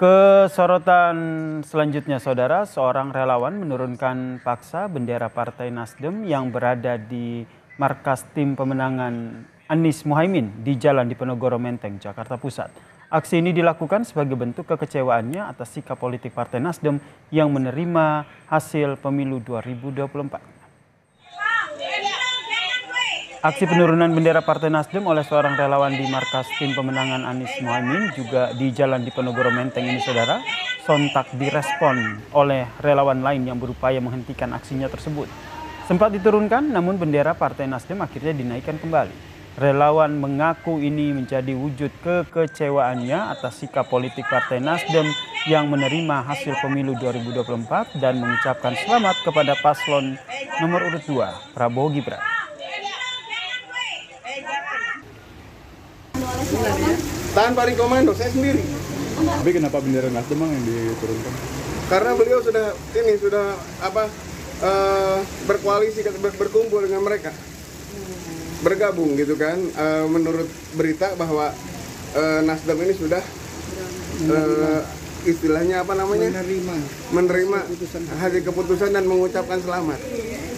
Ke sorotan selanjutnya, Saudara, seorang relawan menurunkan paksa bendera Partai Nasdem yang berada di markas tim pemenangan Anies Mohaimin di Jalan Diponegoro Menteng, Jakarta Pusat. Aksi ini dilakukan sebagai bentuk kekecewaannya atas sikap politik Partai Nasdem yang menerima hasil pemilu 2024. Aksi penurunan bendera Partai Nasdem oleh seorang relawan di markas tim pemenangan Anies Mohaimin juga di Jalan Diponegoro Menteng ini, Saudara, sontak direspon oleh relawan lain yang berupaya menghentikan aksinya tersebut. Sempat diturunkan, namun bendera Partai Nasdem akhirnya dinaikkan kembali. Relawan mengaku ini menjadi wujud kekecewaannya atas sikap politik Partai Nasdem yang menerima hasil pemilu 2024 dan mengucapkan selamat kepada paslon nomor urut 2, Prabowo Gibran. Tanpa rekomando, saya sendiri. Tapi kenapa bendera Nasdem yang diturunkan? Karena beliau sudah berkoalisi, berkumpul dengan mereka, bergabung gitu kan. Menurut berita bahwa Nasdem ini sudah istilahnya menerima hasil keputusan dan mengucapkan selamat.